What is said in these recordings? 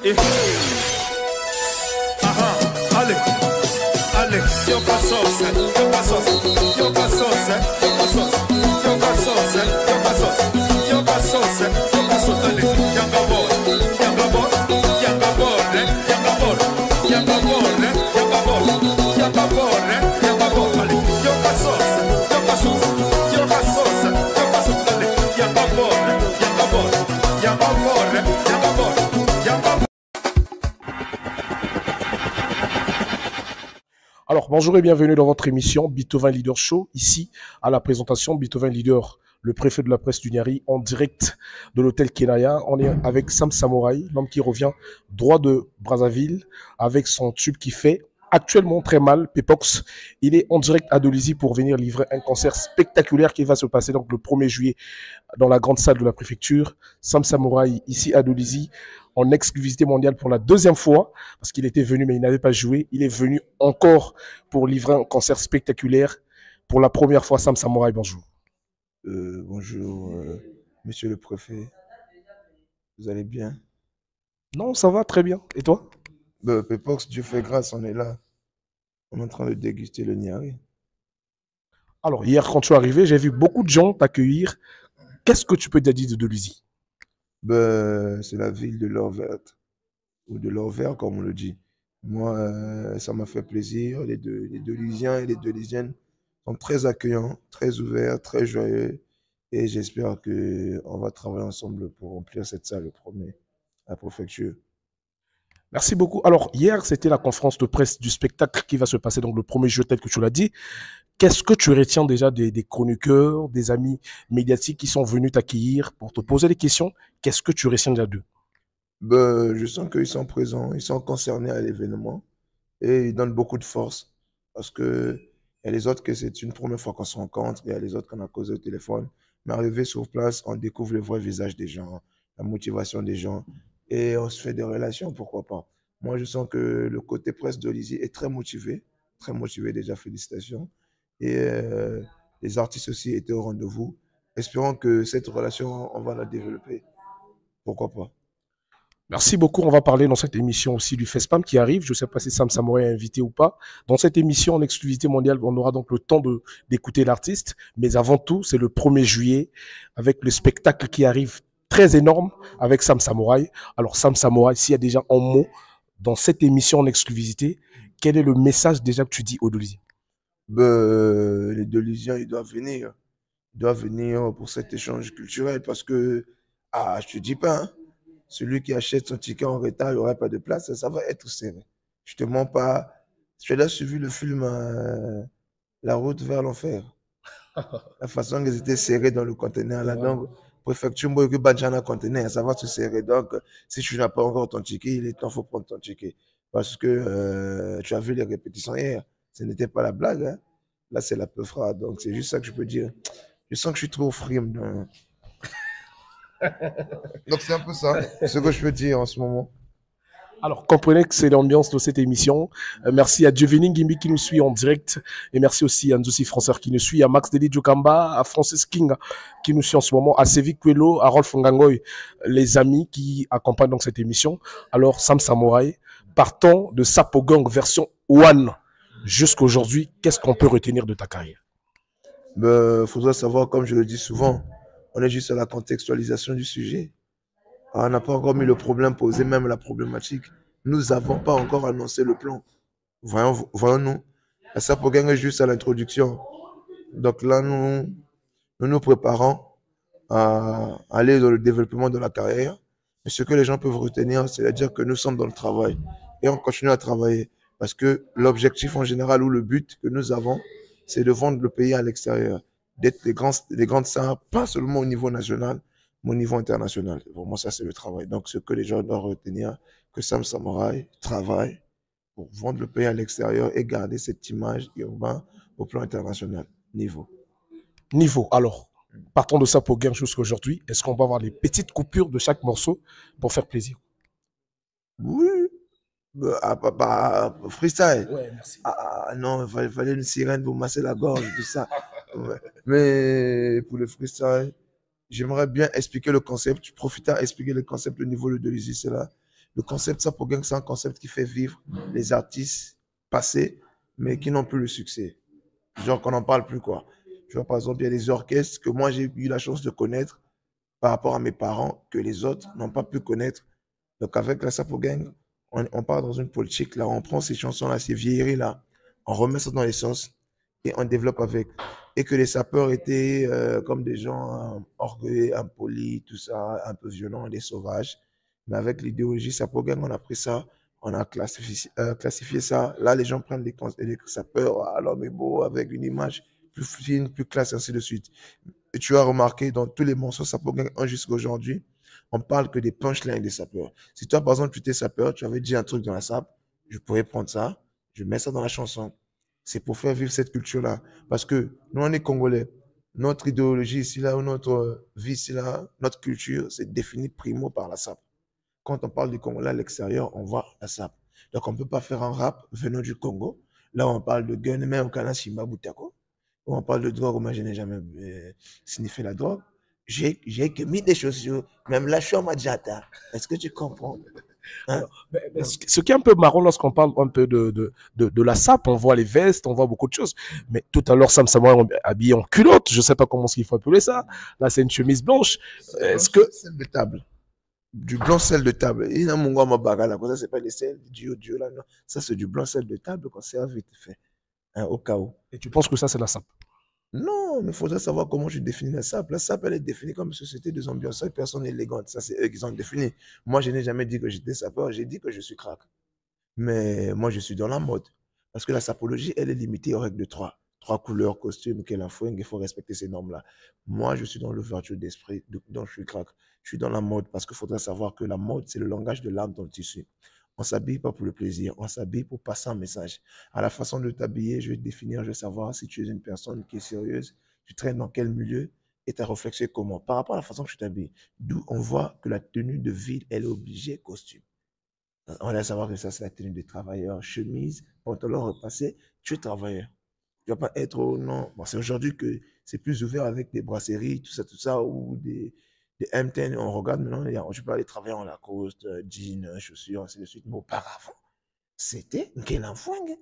Eh. Aha, allez, allez, yoga sauce, yoga sauce, yoga sauce, yoga sauce, yoga sauce, yoga sauce, yoga sauce, yoga sauce, allez, yanga bol, yanga bol, yanga bol, yanga bol, yanga bol, yanga bol, yanga bol, yanga bol, allez, yoga sauce, yoga sauce, yoga sauce, yoga sauce, allez, yanga bol, yanga bol, yanga bol, yanga bol, yanga bol. Alors, bonjour et bienvenue dans votre émission Beethoven Leader Show. Ici, à la présentation, Beethoven Leader, le préfet de la presse du Niari, en direct de l'hôtel Kenaya. On est avec Sam Samouraï, l'homme qui revient droit de Brazzaville, avec son tube qui fait actuellement très mal, Pepox. Il est en direct à Dolisie pour venir livrer un concert spectaculaire qui va se passer donc le 1er juillet dans la grande salle de la préfecture. Sam Samouraï, ici à Dolisie, en exclusivité mondiale pour la deuxième fois, parce qu'il était venu mais il n'avait pas joué. Il est venu encore pour livrer un concert spectaculaire. Pour la première fois, Sam Samouraï, bonjour. Bonjour, monsieur le préfet. Vous allez bien? Non, ça va très bien. Et toi? Pepox, Dieu fait grâce, on est là. On est en train de déguster le Niari. Alors, hier, quand tu es arrivé, j'ai vu beaucoup de gens t'accueillir. Qu'est-ce que tu peux dire de Dolisie? C'est la ville de l'or verte, ou de l'or vert, comme on le dit. Moi, ça m'a fait plaisir. Les Dolisiens et les Dolisiennes sont très accueillants, très ouverts, très joyeux. Et j'espère qu'on va travailler ensemble pour remplir cette salle le 1er à la préfecture. Merci beaucoup. Alors, hier, c'était la conférence de presse du spectacle qui va se passer donc le 1er juillet, tel que tu l'as dit. Qu'est-ce que tu retiens déjà des chroniqueurs, des amis médiatiques qui sont venus t'accueillir pour te poser des questions? Qu'est-ce que tu retiens déjà d'eux? Je sens qu'ils sont présents, ils sont concernés à l'événement et ils donnent beaucoup de force parce que il y a les autres que c'est une première fois qu'on se rencontre, il y a les autres qu'on a causé au téléphone. Mais arrivé sur place, on découvre le vrai visage des gens, la motivation des gens et on se fait des relations, pourquoi pas. Moi, je sens que le côté presse de Dolisie est très motivé déjà, félicitations. Et les artistes aussi étaient au rendez-vous. Espérons que cette relation, on va la développer. Pourquoi pas. Merci beaucoup. On va parler dans cette émission aussi du FESPAM qui arrive. Je ne sais pas si Sam Samouraï est invité ou pas. Dans cette émission en exclusivité mondiale, on aura donc le temps d'écouter l'artiste. Mais avant tout, c'est le 1er juillet avec le spectacle qui arrive très énorme avec Sam Samouraï. Alors Sam Samouraï, s'il y a déjà un mot dans cette émission en exclusivité, quel est le message déjà que tu dis aux Dolisiens? Les Dolisiens, ils doivent venir. Ils doivent venir pour cet échange culturel parce que, je te dis pas, hein, celui qui achète son ticket en retard, il n'y aura pas de place, ça va être serré. Je te mens pas. Tu as suivi le film La route vers l'enfer. La façon qu'ils étaient serrés dans le conteneur là. Donc, préfecture, moi, que Banjana conteneur, ça va se serrer. Donc, si tu n'as pas encore ton ticket, il est temps, faut prendre ton ticket. Parce que tu as vu les répétitions hier. Ce n'était pas la blague. Hein. Là, c'est la peufra. Donc, c'est juste ça que je peux dire. Je sens que je suis trop frime. Donc, c'est un peu ça, ce que je peux dire en ce moment. Alors, comprenez que c'est l'ambiance de cette émission. Merci à Giovanni Gimbi qui nous suit en direct. Et merci aussi à Nzosi François qui nous suit, à Max Deli Djokamba, à Francis King qui nous suit en ce moment, à Sevi Kwelo, à Rolf Ngangoy, les amis qui accompagnent donc cette émission. Alors, Sam Samouraï, partons de Sapogang version One jusqu'à aujourd'hui, qu'est-ce qu'on peut retenir de ta carrière? Faudra savoir, comme je le dis souvent, on est juste à la contextualisation du sujet. On n'a pas encore mis le problème posé, même la problématique. Nous n'avons pas encore annoncé le plan. Voyons-nous. Ça pour gagner juste à l'introduction. Donc là, nous nous préparons à aller dans le développement de la carrière. Mais ce que les gens peuvent retenir, c'est-à-dire que nous sommes dans le travail. Et on continue à travailler. Parce que l'objectif en général ou le but que nous avons, c'est de vendre le pays à l'extérieur. D'être les grandes stars, pas seulement au niveau national, mais au niveau international. Vraiment, ça, c'est le travail. Donc, ce que les gens doivent retenir, que Sam Samouraï travaille pour vendre le pays à l'extérieur et garder cette image urbaine au plan international. Niveau. Alors, partons de ça pour Guerre jusqu'à aujourd'hui. Est-ce qu'on va avoir les petites coupures de chaque morceau pour faire plaisir? Oui. Freestyle. Ouais, merci. Non, il fallait une sirène pour masser la gorge, tout ça. Ouais. Mais pour le freestyle, j'aimerais bien expliquer le concept. Profiter à expliquer le concept au niveau de Dolisie, c'est là. Le concept Sapogang, c'est un concept qui fait vivre les artistes passés, mais qui n'ont plus le succès. Genre qu'on n'en parle plus, quoi. Tu vois, par exemple, il y a des orchestres que moi, j'ai eu la chance de connaître par rapport à mes parents, que les autres n'ont pas pu connaître. Donc, avec la Sapogang, on part dans une politique, là, on prend ces chansons-là, ces vieilleries-là, on remet ça dans les sauces et on développe avec. Et que les sapeurs étaient comme des gens orgueilleux, impolis, tout ça, un peu violents, des sauvages. Mais avec l'idéologie Sapogang, on a pris ça, on a classifié ça. Là, les gens prennent les sapeurs, ah, l'homme est beau, avec une image plus fine, plus classe, ainsi de suite. Et tu as remarqué dans tous les morceaux Sapogang 1 jusqu'à aujourd'hui, on parle que des punchlines des sapeurs. Si toi, par exemple, tu étais sapeur, tu avais dit un truc dans la sap, je pourrais prendre ça, je mets ça dans la chanson. C'est pour faire vivre cette culture-là. Parce que nous, on est Congolais. Notre idéologie ici, là, ou notre vie ici, là, notre culture, c'est défini primo par la sap. Quand on parle du Congolais à l'extérieur, on voit la sap. Donc, on ne peut pas faire un rap venant du Congo. Là, on parle de gun, même au Kanashima Boutako. On parle de drogue, moi, je n'ai jamais signifié la drogue. J'ai que mis des chaussures, même là, je suis en Madjata. Est-ce que tu comprends? Hein? Alors, ce qui est un peu marrant lorsqu'on parle un peu de la SAP, on voit les vestes, on voit beaucoup de choses. Mais tout à l'heure, Sam Samoa est habillé en culotte, je ne sais pas comment il faut appeler ça. Là, c'est une chemise blanche. Est-ce que. Sel de table. Du blanc sel de table. Il y a mon gars, ma bagarre là, ça c'est pas des sel, Dieu là, non. Ça c'est du blanc sel de table qu'on sert vite fait, hein, au cas où. Et tu penses que ça, c'est la SAP? Non, mais il faudrait savoir comment je définis la SAP. La SAP, elle est définie comme une société de ambianceurs et personnes élégantes. Ça, c'est eux qui ont défini. Moi, je n'ai jamais dit que j'étais sapeur, j'ai dit que je suis crack. Mais moi, je suis dans la mode. Parce que la sapologie, elle est limitée aux règles de trois. Trois couleurs, costumes, qu'elle a fouine, il faut respecter ces normes-là. Moi, je suis dans l'ouverture d'esprit, donc je suis crack. Je suis dans la mode parce qu'il faudrait savoir que la mode, c'est le langage de l'âme dans le tissu. On s'habille pas pour le plaisir, on s'habille pour passer un message. À la façon de t'habiller, je vais te définir, je vais savoir si tu es une personne qui est sérieuse, tu traînes dans quel milieu et ta réflexion est comment. Par rapport à la façon que tu t'habilles, d'où on voit que la tenue de ville, elle est obligée costume. On va savoir que ça, c'est la tenue des travailleurs. Chemise, pantalon repassé, tu es travailleur. Tu ne vas pas être au non. Bon, c'est aujourd'hui que c'est plus ouvert avec des brasseries, tout ça, ou des M10. On regarde maintenant, je peux aller travailler en Lacoste, jeans, chaussures, ainsi de suite. Mais auparavant, c'était Nkelamfoueng.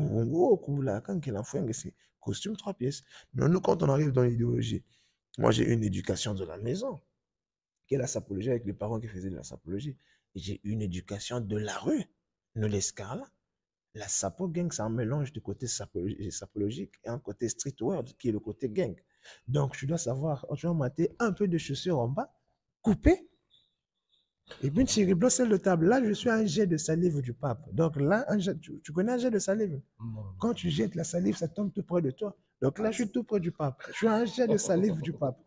C'est costume 3 pièces. Mais nous, quand on arrive dans l'idéologie, moi, j'ai une éducation de la maison, qui est la sapologie avec les parents qui faisaient de la sapologie. Et j'ai une éducation de la rue, nous l'escarlat. La sapo gang, c'est un mélange du côté sapologique et un côté streetwear, qui est le côté gang. Donc, tu dois savoir, tu vas mater un peu de chaussures en bas, couper, et puis tirer blanc celle de table. Là, je suis un jet de salive du pape. Donc là, tu connais un jet de salive? Quand tu jettes la salive, ça tombe tout près de toi. Donc là, je suis tout près du pape. Je suis un jet de salive du pape.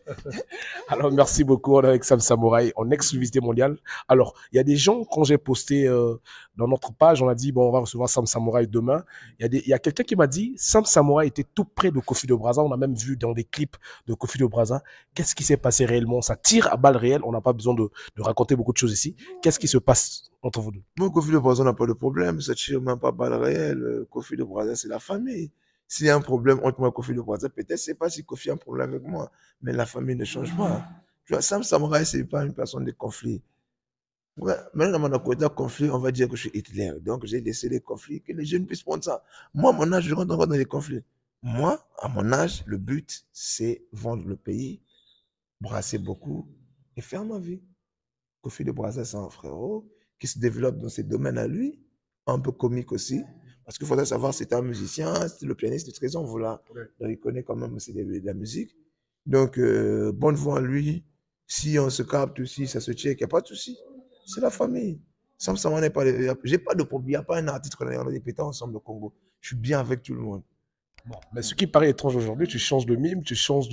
Alors, merci beaucoup. On est avec Sam Samouraï en exclusivité mondiale. Alors, il y a des gens, quand j'ai posté dans notre page, on a dit, bon, on va recevoir Sam Samouraï demain. Il y a quelqu'un qui m'a dit, Sam Samouraï était tout près de Kofi de Brazza. On a même vu dans des clips de Kofi de Brazza. Qu'est-ce qui s'est passé réellement? Ça tire à balles réelles. On n'a pas besoin de raconter beaucoup de choses ici. Qu'est-ce qui se passe entre vous deux? Moi, Kofi de Brazza n'a pas de problème. Ça tire même pas balle réelle. Kofi de Brazza, c'est la famille. S'il y a un problème entre moi et Kofi de Brazza, peut-être c'est pas si Kofi a un problème avec moi, mais la famille ne change pas. Tu vois, Sam Samouraï, c'est pas une personne de conflit. Ouais, maintenant, dans mon côté conflit, on va dire que je suis Hitler. Donc, j'ai laissé les conflits, que les jeunes puissent prendre ça. Moi, à mon âge, je rentre encore dans les conflits. Moi, à mon âge, le but, c'est vendre le pays, brasser beaucoup et faire ma vie. Kofi de Brazza, c'est un frérot qui se développe dans ses domaines à lui, un peu comique aussi. Parce qu'il faudrait savoir, c'est un musicien, c'est le pianiste de Trésor, voilà. Donc, il connaît quand même aussi de la musique. Donc, bonne voix à lui. Si on se capte aussi, ça se check, il n'y a pas de souci. C'est la famille. Sam Sama n'est pas. J'ai pas de problème. Il n'y a pas un artiste qu'on a répété ensemble au Congo. Je suis bien avec tout le monde. Bon, mais ce qui paraît étrange aujourd'hui, tu changes de mime, tu changes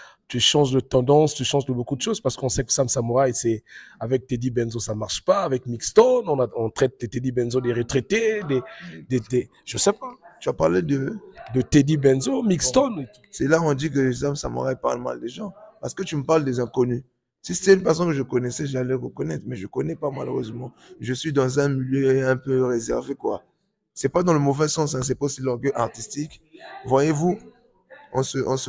de tendance, tu changes de beaucoup de choses parce qu'on sait que Sam Samouraï, c'est avec Teddy Benzo, ça marche pas. Avec Mixstone, on traite Teddy Benzo des retraités, je sais pas. Tu as parlé de Teddy Benzo, Mixstone. C'est là où on dit que Sam Samouraï parle mal des gens. Parce que tu me parles des inconnus. Si c'était une personne que je connaissais, j'allais reconnaître, mais je ne connais pas malheureusement. Je suis dans un milieu un peu réservé, quoi. C'est pas dans le mauvais sens, hein, c'est pas aussi l'orgueil artistique. Voyez-vous, en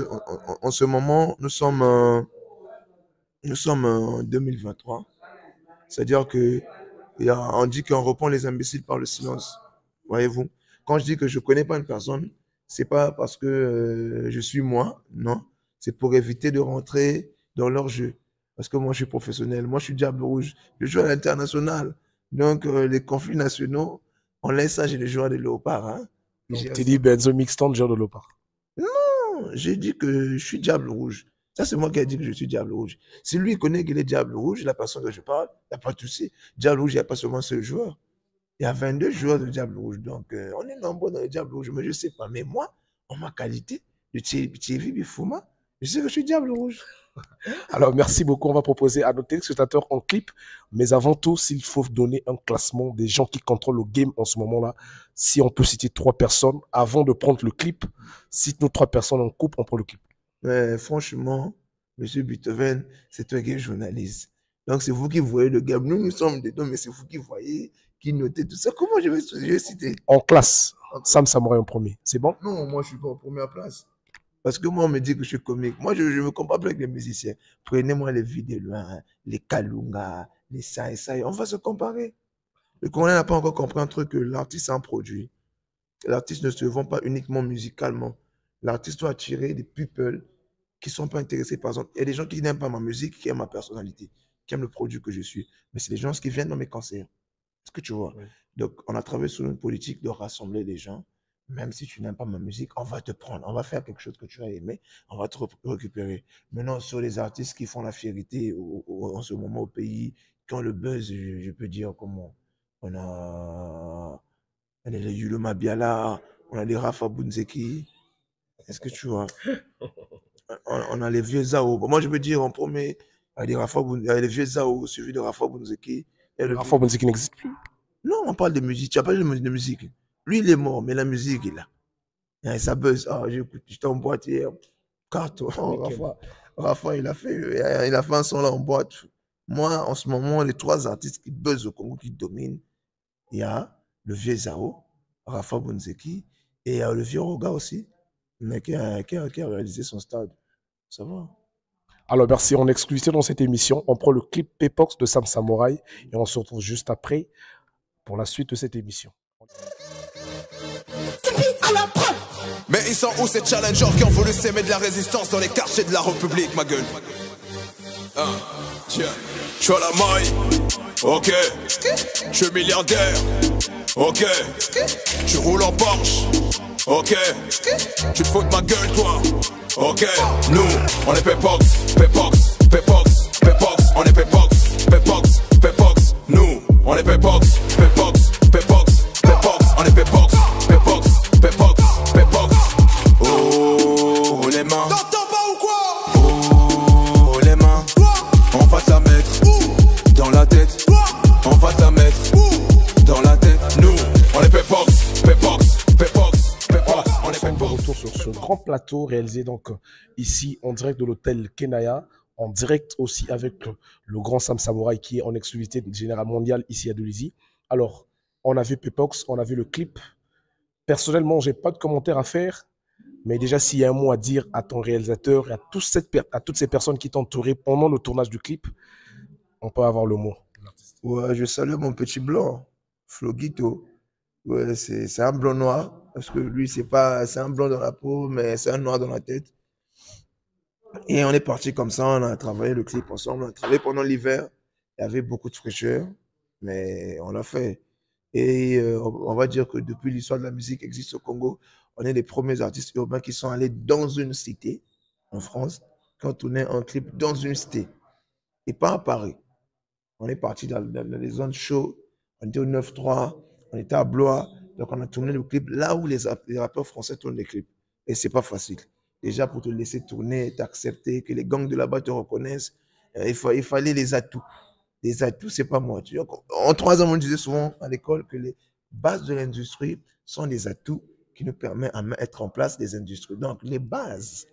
ce moment, nous sommes en 2023. C'est-à-dire que Et on dit qu'on reprend les imbéciles par le silence. Voyez-vous? Quand je dis que je ne connais pas une personne, c'est pas parce que je suis moi, non. C'est pour éviter de rentrer dans leur jeu. Parce que moi, je suis professionnel. Moi, je suis Diable Rouge. Je joue à l'international. Donc, les conflits nationaux, on laisse ça chez les joueurs de Léopard. Hein. Donc, Teddy Benzo Mixton, joueur de Léopard. Non, j'ai dit que je suis Diable Rouge. Ça, c'est moi qui ai dit que je suis Diable Rouge. Si lui connaît qu'il est Diable Rouge, la personne dont je parle, il n'y a pas de souci. Diable Rouge, il n'y a pas seulement ce joueur. Il y a 22 joueurs de Diable Rouge. Donc, on est nombreux dans le Diable Rouge, mais je ne sais pas. Mais moi, en ma qualité de Thierry Bifouma, je sais que je suis Diable Rouge. Alors, merci beaucoup. On va proposer à nos téléspectateurs en clip. Mais avant tout, s'il faut donner un classement des gens qui contrôlent le game en ce moment-là, si on peut citer 3 personnes, avant de prendre le clip, cite-nous 3 personnes en couple, on prend le clip. Mais franchement, M. Beethoven, c'est un gay journaliste. Donc, c'est vous qui voyez le game. Nous sommes dedans, mais c'est vous qui voyez, qui notez tout ça. Comment je vais citer? En classe, Sam Samouraï en premier. C'est bon? Non, moi, je ne suis pas en première place. Parce que moi, on me dit que je suis comique. Moi, je ne me compare pas avec les musiciens. Prenez-moi les vies de loin, les Kalunga, les ça et ça. On va se comparer. Le Congolais n'a pas encore compris un truc que l'artiste a un produit. L'artiste ne se vend pas uniquement musicalement. L'artiste doit attirer des people qui ne sont pas intéressés. Par exemple, il y a des gens qui n'aiment pas ma musique, qui aiment ma personnalité, qui aiment le produit que je suis. Mais c'est des gens qui viennent dans mes concerts. Est-ce que tu vois? Oui. Donc, on a travaillé sur une politique de rassembler les gens. Même si tu n'aimes pas ma musique, on va te prendre. On va faire quelque chose que tu as aimé. On va te récupérer. Maintenant, sur les artistes qui font la fierté en ce moment au pays, qui ont le buzz, je peux dire comment. On a les Yulo Mabiala, on a les Rafa Bunzeki. Est-ce que tu vois? On a les vieux Zao. Moi, je peux dire en premier, il y a les vieux Zao, suivi de Rafa Bunzeki. Rafa Bunzeki n'existe plus. Non, on parle de musique. Tu as pas de musique. Lui, il est mort, mais la musique, il a. Ça buzz. Ah, j'écoute, j'étais en boîte hier. Carton. Rafa, il a fait un son là en boîte. Moi, en ce moment, les 3 artistes qui buzzent au Congo, qui dominent, il y a le vieux Zao, Rafa Bunzeki, et il y a le vieux Roga aussi, mais qui a réalisé son stade. Ça va. Alors, merci. En exclusivité dans cette émission, on prend le clip Pepox de Sam Samouraï et on se retrouve juste après pour la suite de cette émission. Mais ils sont où ces challengers qui ont voulu s'aimer de la résistance dans les quartiers de la République, ma gueule? Tiens, je suis à la maille, ok. Je suis milliardaire, ok. Je roule en Porsche, ok. Tu te fous de ma gueule, toi, ok. Nous, on est Pepox, Pepox, Pepox, Pepox. On est Pepox, Pepox, Pepox. Nous, on est Pepox, Pepox, Pepox, Pepox. On est Pepox, Pepox, Pepox, Pepox. Oh, les mains. T'entends pas ou quoi? Oh, les mains. On va te la mettre dans la tête. On va te la mettre dans la tête. Nous, on est Pepox, Pepox, Pepox, Pepox. On est Pepox. De retour sur ce grand plateau réalisé donc ici en direct de l'hôtel Kenaya, en direct aussi avec le grand Sam Samouraï qui est en exclusivité générale mondiale ici à Dolisie. Alors, on a vu Pepox, on a vu le clip. Personnellement, je n'ai pas de commentaires à faire, mais déjà, s'il y a un mot à dire à ton réalisateur et à toutes ces personnes qui t'ont entouré pendant le tournage du clip, on peut avoir le mot. Ouais, je salue mon petit blanc, Floguito. Ouais, c'est un blanc noir, parce que lui, c'est un blanc dans la peau, mais c'est un noir dans la tête. Et on est parti comme ça, on a travaillé le clip ensemble, on a travaillé pendant l'hiver. Il y avait beaucoup de fraîcheur, mais on l'a fait. Et on va dire que depuis l'histoire de la musique existe au Congo, on est les premiers artistes urbains qui sont allés dans une cité, en France, qui ont tourné un clip dans une cité, et pas à Paris. On est parti dans les zones chaudes, on était au 9-3, on était à Blois, donc on a tourné le clip là où les rappeurs français tournent les clips. Et c'est pas facile. Déjà, pour te laisser tourner, t'accepter, que les gangs de là-bas te reconnaissent, il fallait les atouts. Les atouts, c'est pas moi. Tu vois, en 3 ans, on disait souvent à l'école que les bases de l'industrie sont des atouts qui nous permettent à mettre en place des industries. Donc, les bases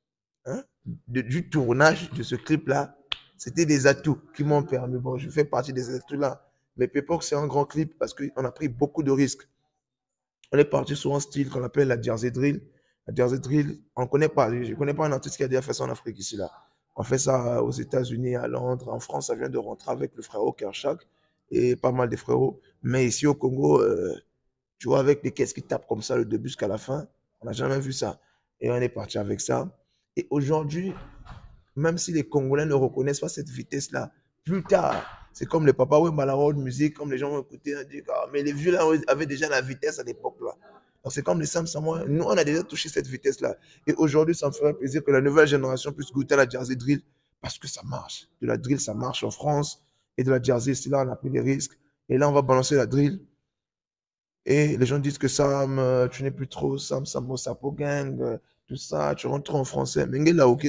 du tournage de ce clip-là, c'était des atouts qui m'ont permis. Bon, je fais partie des atouts-là. Mais Pepox, c'est un grand clip parce qu'on a pris beaucoup de risques. On est parti sur un style qu'on appelle la Jersey Drill. La Jersey Drill, on ne connaît pas. Je ne connais pas un artiste qui a déjà fait ça en Afrique ici, là. On fait ça aux États-Unis, à Londres, en France. Ça vient de rentrer avec le frère Kershak. et pas mal de frérots. Mais ici au Congo, tu vois, avec des caisses qui tapent comme ça le début jusqu'à la fin, on n'a jamais vu ça. Et on est parti avec ça. Et aujourd'hui, même si les Congolais ne reconnaissent pas cette vitesse-là, plus tard, c'est comme les papas Wemba la road music, comme les gens vont écouter, on dit, ah, mais les vieux là avaient déjà la vitesse à l'époque là. Donc c'est comme les Sam Samoa, nous on a déjà touché cette vitesse-là. Et aujourd'hui, ça me ferait plaisir que la nouvelle génération puisse goûter à la Jersey Drill parce que ça marche. De la drill, ça marche en France. Et de la Jersey, c'est là on a pris des risques. Et là, on va balancer la drill. Et les gens disent que Sam, tu n'es plus trop Sam Samo Sapo Gang, tout ça, tu rentres trop en français. Mais là, ok.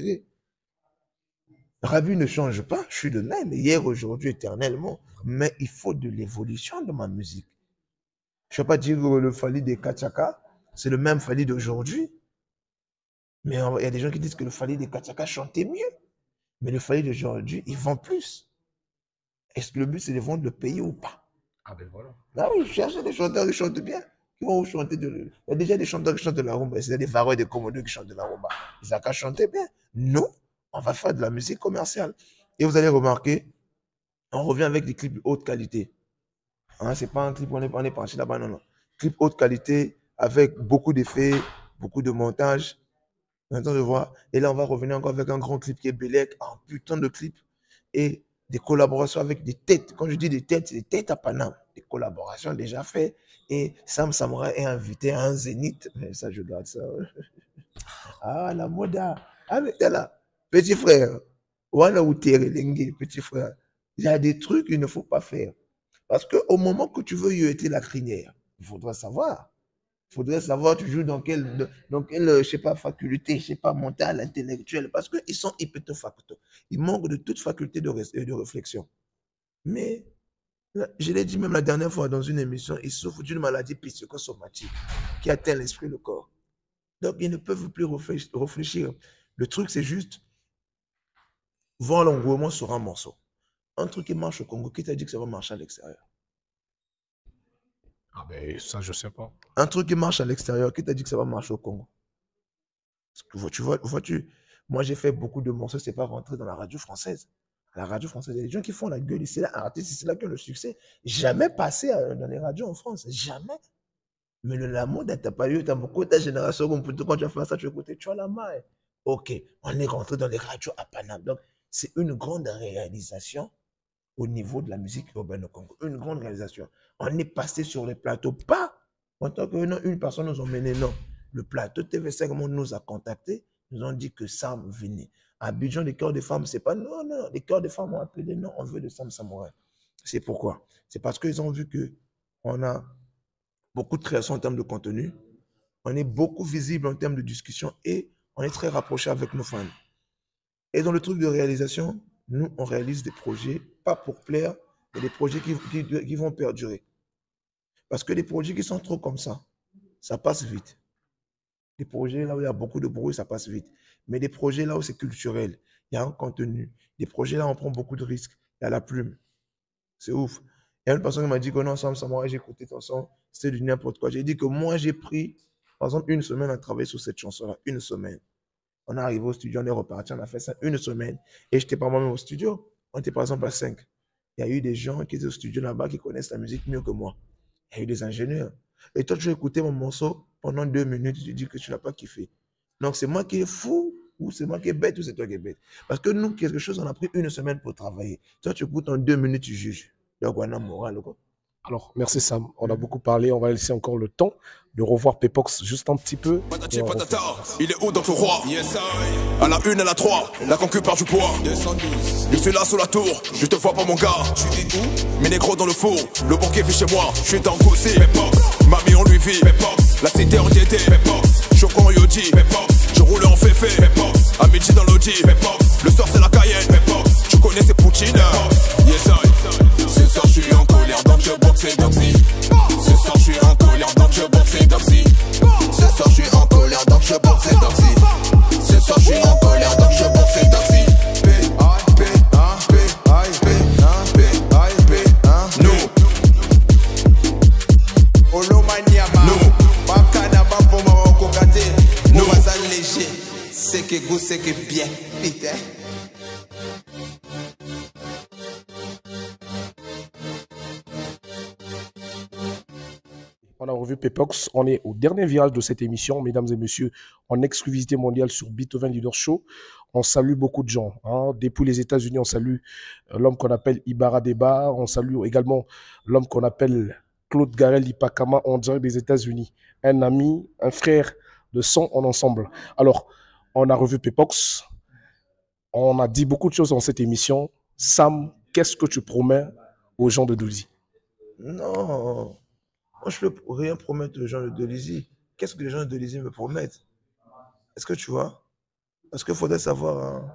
Rabi ne change pas, je suis le même, hier, aujourd'hui, éternellement. Mais il faut de l'évolution dans ma musique. Je ne vais pas dire que le Fali des Kachaka, c'est le même Fali d'aujourd'hui. Mais il y a des gens qui disent que le Fali des Kachaka chantait mieux. Mais le Fali d'aujourd'hui, il vend plus. Est-ce que le but, c'est de vendre le pays ou pas? Ah ben voilà. Ah oui, cherchez des chanteurs qui chantent bien. Qui vont chanter il y a déjà des chanteurs qui chantent de la rumba. C'est des vareurs de Komodo qui chantent de la rumba. Ils ont qu'à chanter bien. Non, on va faire de la musique commerciale. Et vous allez remarquer, on revient avec des clips de haute qualité. Hein, c'est pas un clip où on est parti là-bas, non, non. Clip haute qualité, avec beaucoup d'effets, beaucoup de montage. Maintenant, de voir. Et là, on va revenir encore avec un grand clip qui est Belek, un putain de clip. Et des collaborations avec des têtes. Quand je dis des têtes, c'est des têtes à Paname. Des collaborations déjà faites. Et Sam Samouraï est invité à un zénith. Mais ça, je garde ça. Ah, la moda. Ah, mais t'es là. Petit frère. Voilà où t'es, petit frère. Il y a des trucs qu'il ne faut pas faire. Parce qu'au moment que tu veux y être la crinière, il faudra savoir. Il faudrait savoir, tu joues dans quelle je sais pas, faculté, je sais pas, mentale, intellectuelle. Parce qu'ils sont hypétofacto. Ils manquent de toute faculté de réflexion. Mais, je l'ai dit même la dernière fois dans une émission, ils souffrent d'une maladie psychosomatique qui atteint l'esprit et le corps. Donc, ils ne peuvent plus réfléchir. Le truc, c'est juste voir l'engouement sur un morceau. Un truc qui marche au Congo, qui t'a dit que ça va marcher à l'extérieur? Ah ben ça, je sais pas. Un truc qui marche à l'extérieur, qui t'a dit que ça va marcher au Congo? Parce que tu vois, moi j'ai fait beaucoup de morceaux, c'est pas rentré dans la radio française. La radio française, il y a des gens qui font la gueule, c'est là, artistes, c'est là que le succès. Jamais passé dans les radios en France, jamais. Mais la mode, t'as pas eu, t'as beaucoup de ta génération, quand tu vas faire ça, tu vas écouter, tu as la main. Ok, on est rentré dans les radios à Paname. Donc, c'est une grande réalisation au niveau de la musique urbaine au Congo. Une grande réalisation. On est passé sur les plateaux, pas en tant qu'une personne nous a emmené, non. Le plateau TV5 nous a contactés, nous ont dit que Sam venait. À Abidjan, les chœurs de femmes, c'est pas non, non. Les chœurs de femmes ont appelé, non, on veut de Sam Samouraï. C'est pourquoi? C'est parce qu'ils ont vu qu'on a beaucoup de création en termes de contenu, on est beaucoup visible en termes de discussion et on est très rapproché avec nos fans. Et dans le truc de réalisation, nous, on réalise des projets, pas pour plaire, mais des projets qui vont perdurer. Parce que les projets qui sont trop comme ça passe vite. Des projets là où il y a beaucoup de bruit, ça passe vite. Mais des projets là où c'est culturel, il y a un contenu. Des projets là où on prend beaucoup de risques. Il y a la plume. C'est ouf. Il y a une personne qui m'a dit que non, Sam Samouraï, j'ai écouté ton son, c'était du n'importe quoi. J'ai dit que moi, j'ai pris, par exemple, une semaine à travailler sur cette chanson-là. Une semaine. On est arrivé au studio, on est reparti, on a fait ça une semaine. Et je n'étais pas moi-même au studio. On était par exemple à 5. Il y a eu des gens qui étaient au studio là-bas qui connaissent la musique mieux que moi. Il y a eu des ingénieurs. Et toi, tu as écouté mon morceau pendant 2 minutes, tu dis que tu ne l'as pas kiffé. Donc, c'est moi qui est fou, ou c'est moi qui est bête, ou c'est toi qui es bête. Parce que nous, quelque chose, on a pris une semaine pour travailler. Toi, tu écoutes en 2 minutes, tu juges. Donc, on a moral, quoi. Alors, merci Sam. On a beaucoup parlé. On va laisser encore le temps de revoir Pepox juste un petit peu. Patati patata, il est où donc le roi? Yes, à la 1, à la 3, la concu part du poids. 212. Je suis là sous la tour, je te vois pas mon gars. Tu es où? Mes négros dans le four, le banquier vit chez moi. Je suis dans Goussi, Pepox. Mamie on lui vit, Pepox. La cité en diété, Pepox. Choco en Yoji, Pepox. Je roule en féfé, Pepox. À midi dans l'audi, Pepox. Le soir c'est la Cayenne, Pepox. Tu connais ces poutines, yes, ce soir je suis en colère donc je boxe Doxy. Ce soir je suis en colère donc je boxe Doxy. Ce soir je suis en colère donc je boxe Doxy. Ce soir je suis en colère donc je boxe Doxy. Nous Nous Nous léger. C'est que goût c'est que bien. Putain. On a revu Pepox. On est au dernier virage de cette émission, mesdames et messieurs, en exclusivité mondiale sur Beethoven Leader Show. On salue beaucoup de gens. Depuis les États-Unis, on salue l'homme qu'on appelle Ibarra Deba. On salue également l'homme qu'on appelle Claude Garel Ipakama en direct des États-Unis. Un ami, un frère de sang en ensemble. Alors, on a revu Pepox. On a dit beaucoup de choses dans cette émission. Sam, qu'est-ce que tu promets aux gens de Douzy? Non, moi je peux rien promettre aux gens de Dolisie. Qu'est-ce que les gens de Dolisie me promettent? Est-ce que tu vois? Parce qu'il faudrait savoir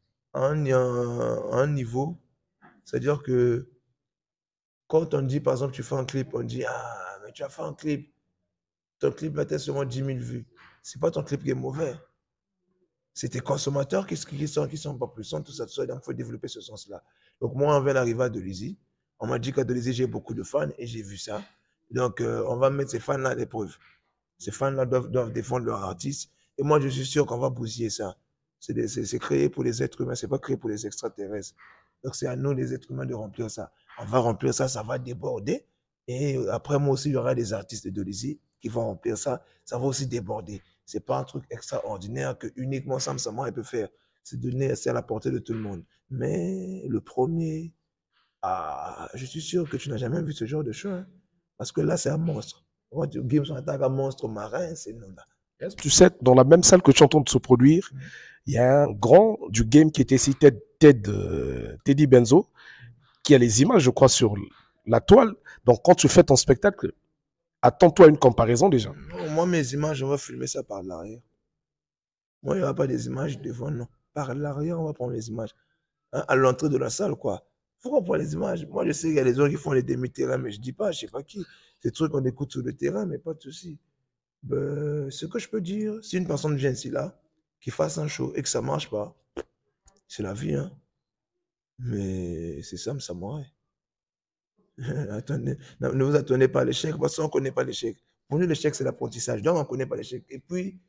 à un niveau, c'est-à-dire que quand on dit par exemple tu fais un clip, on dit ah mais tu as fait un clip, ton clip a seulement 10 000 vues. C'est pas ton clip qui est mauvais. C'est tes consommateurs qui sont pas plus tout ça, donc il faut développer ce sens-là. Donc moi, on vient d'arriver à Dolisie. On m'a dit qu'à Dolisie, j'ai beaucoup de fans et j'ai vu ça. Donc on va mettre ces fans-là à l'épreuve. Ces fans-là doivent défendre leur artiste. Et moi, je suis sûr qu'on va bousiller ça. C'est créé pour les êtres humains, c'est pas créé pour les extraterrestres. Donc c'est à nous, les êtres humains, de remplir ça. On va remplir ça, ça va déborder. Et après, moi aussi, il y aura des artistes de Dolisie qui vont remplir ça. Ça va aussi déborder. C'est pas un truc extraordinaire que uniquement Sam Samouraï peut faire. C'est à la portée de tout le monde. Mais le premier, je suis sûr que tu n'as jamais vu ce genre de choses. Hein, parce que là, c'est un monstre. Quand Gims attaque un monstre marin, c'est nous là. Yes. Tu sais, dans la même salle que tu entends de se produire, il y a un grand du game qui était ici, Teddy Benzo, qui a les images, je crois, sur la toile. Donc, quand tu fais ton spectacle, attends-toi à une comparaison déjà. Non, moi, mes images, on va filmer ça par l'arrière. Moi, il n'y aura pas des images devant, non. Par l'arrière, on va prendre les images. Hein, à l'entrée de la salle, quoi. Il faut qu'on prenne les images. Moi, je sais qu'il y a des gens qui font les demi-terrains, mais je ne dis pas, je ne sais pas qui. C'est des trucs qu'on écoute sur le terrain, mais pas de souci. Ben, ce que je peux dire, si une personne vient ici, là, qui fasse un show et que ça ne marche pas, c'est la vie, hein. Mais c'est Sam Samouraï. Attendez, ne vous attendez pas à l'échec, parce qu'on ne connaît pas l'échec. Pour nous, l'échec, c'est l'apprentissage. Donc, on ne connaît pas l'échec. Et puis,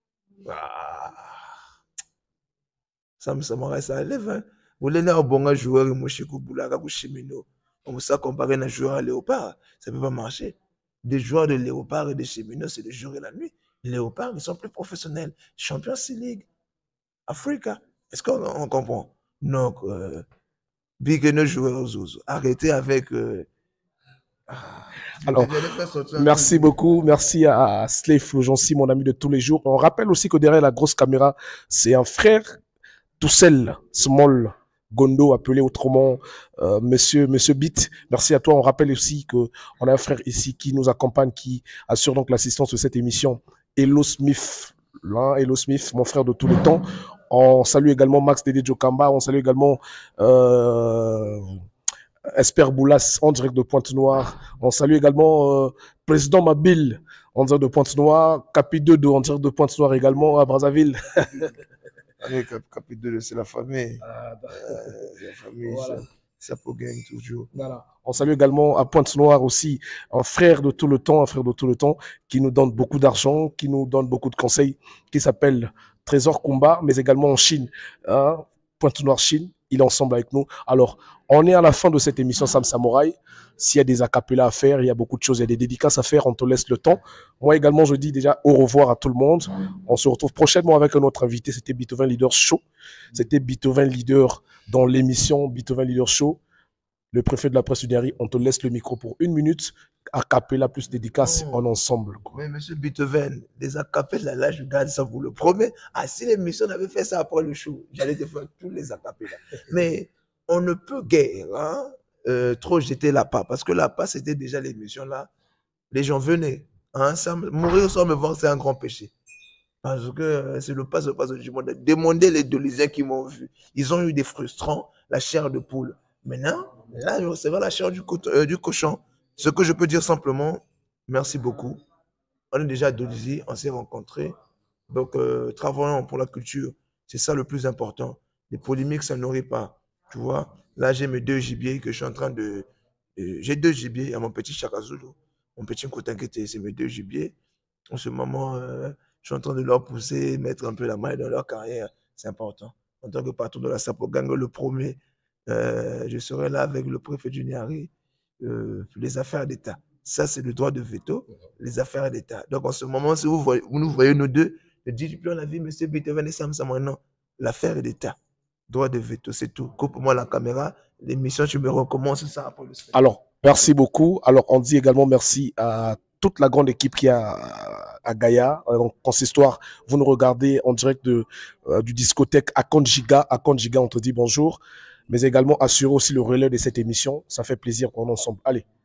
Sam Samouraï, ça allève. Hein. Vous l'avez un bon joueur, Mouchikou Boulaga, Chimino. On ça comparer un joueur à Léopard, ça ne peut pas marcher. Des joueurs de Léopard et de Chimino, c'est le jour et la nuit. Les Léopards, ils sont plus professionnels. Champions League, Africa. Est-ce qu'on comprend? Donc, Big et nos joueurs, arrêtez avec. Alors, merci beaucoup. Merci à Slave Flogency, mon ami de tous les jours. On rappelle aussi que derrière la grosse caméra, c'est un frère, Toussel Small Gondo, appelé autrement Monsieur Beat. Merci à toi. On rappelle aussi qu'on a un frère ici qui nous accompagne, qui assure donc l'assistance de cette émission. Hello Smith, Hello Smith, mon frère de tous les temps. On salue également Max Dédé Jokamba. On salue également Esper Boulas en direct de Pointe-Noire. On salue également Président Mabil en direct de Pointe-Noire. Capi 2 en direct de Pointe-Noire également à Brazzaville. Capi 2, c'est la famille. La famille, voilà. Ça peut gagner toujours. Voilà. On salue également à Pointe-Noire aussi un frère de tout le temps, qui nous donne beaucoup d'argent, qui nous donne beaucoup de conseils, qui s'appelle Trésor Kumba, mais également en Chine. Hein, Pointe-Noire, Chine. Il est ensemble avec nous. Alors, on est à la fin de cette émission Sam Samouraï. S'il y a des acapellas à faire, il y a beaucoup de choses, il y a des dédicaces à faire, on te laisse le temps. Moi également, je dis déjà au revoir à tout le monde. On se retrouve prochainement avec un autre invité. C'était Beethoven Leader Show. C'était Beethoven Leader dans l'émission Beethoven Leader Show. Le préfet de la presse du Niari, on te laisse le micro pour 1 minute. Acapella plus dédicace en ensemble. Quoi. Mais monsieur Beethoven, des acapellas, là, je garde ça, vous le promets. Ah, si l'émission avait fait ça après le show, j'allais te faire tous les acapellas. Mais on ne peut guère trop jeter la part, parce que la part, c'était déjà l'émission là. Les gens venaient. Hein, mourir sans me voir, c'est un grand péché. Parce que c'est le pas du monde. Demandez les Doliséens qui m'ont vu. Ils ont eu des frustrants, la chair de poule. Maintenant, là, c'est la chair du cochon. Ce que je peux dire simplement, merci beaucoup. On est déjà à Dolisie, on s'est rencontrés. Donc, travaillons pour la culture. C'est ça le plus important. Les polémiques, ça nourrit pas. Tu vois, là, j'ai mes 2 gibiers que je suis en train de... j'ai 2 gibiers à mon petit Chakazulu. Mon petit Kotankete, c'est mes 2 gibiers. En ce moment, je suis en train de leur pousser, mettre un peu la main dans leur carrière. C'est important. En tant que patron de la Sapogang, le premier, je serai là avec le préfet du Niari, les affaires d'État. Ça, c'est le droit de veto, les affaires d'État. Donc, en ce moment, si vous nous voyez nous deux, ne dites plus, on a vu M. Beethoven et Sam Samouraï. Non, l'affaire d'État. Droit de veto, c'est tout. Coupe-moi la caméra. L'émission, je me recommence ça après le spectacle. Alors, merci beaucoup. Alors, on dit également merci à toute la grande équipe qui est à Gaïa. Donc, consistoire, vous nous regardez en direct du discothèque à Konjiga. À Konjiga, on te dit bonjour. Mais également assurer aussi le relais de cette émission. Ça fait plaisir qu'on est ensemble. Allez.